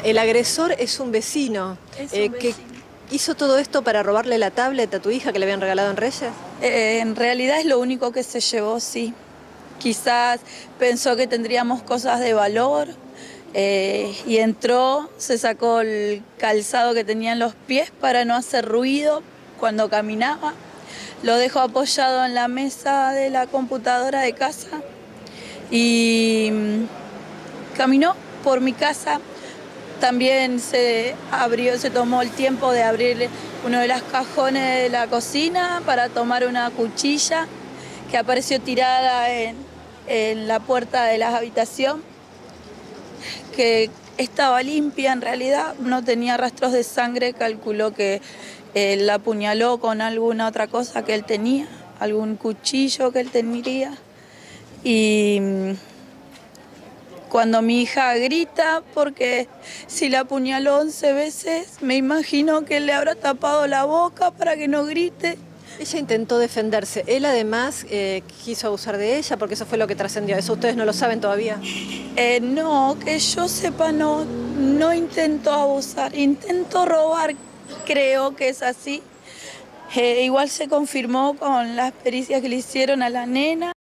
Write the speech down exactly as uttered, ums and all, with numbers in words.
El agresor es un vecino, Es un eh, que vecino. hizo todo esto para robarle la tablet a tu hija que le habían regalado en Reyes. Eh, en realidad es lo único que se llevó, sí. Quizás pensó que tendríamos cosas de valor eh, y entró, se sacó el calzado que tenía en los pies para no hacer ruido cuando caminaba. Lo dejó apoyado en la mesa de la computadora de casa y mm, caminó por mi casa. También se abrió, se tomó el tiempo de abrir uno de los cajones de la cocina para tomar una cuchilla que apareció tirada en, en la puerta de la habitación, que estaba limpia en realidad, no tenía rastros de sangre, calculó que eh, la apuñaló con alguna otra cosa que él tenía, algún cuchillo que él tendría. Y cuando mi hija grita, porque si la apuñaló once veces, me imagino que él le habrá tapado la boca para que no grite. Ella intentó defenderse. Él además eh, quiso abusar de ella porque eso fue lo que trascendió. Eso ustedes no lo saben todavía. Eh, no, que yo sepa, no, no intentó abusar, intentó robar, creo que es así. Eh, igual se confirmó con las pericias que le hicieron a la nena.